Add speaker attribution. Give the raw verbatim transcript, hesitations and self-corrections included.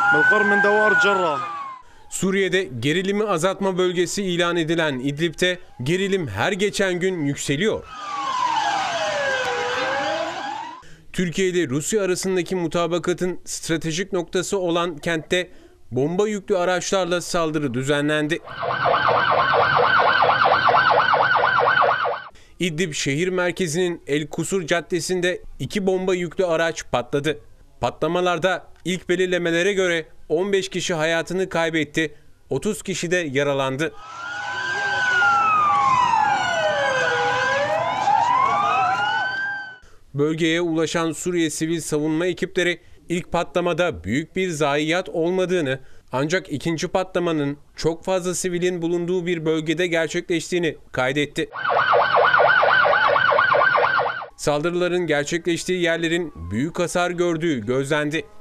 Speaker 1: بالقرب من دوار الجرة.
Speaker 2: Suriye'de gerilimi azaltma bölgesi ilan edilen İdlib'te gerilim her geçen gün yükseliyor. Türkiye ile Rusya arasındaki mutabakatın stratejik noktası olan kentte bomba yüklü araçlarla saldırı düzenlendi. İdlib şehir merkezinin El Kusur Caddesi'nde iki bomba yüklü araç patladı. Patlamalarda ilk belirlemelere göre on beş kişi hayatını kaybetti, otuz kişi de yaralandı. Bölgeye ulaşan Suriye Sivil Savunma ekipleri ilk patlamada büyük bir zayiat olmadığını, ancak ikinci patlamanın çok fazla sivilin bulunduğu bir bölgede gerçekleştiğini kaydetti. Saldırıların gerçekleştiği yerlerin büyük hasar gördüğü gözlendi.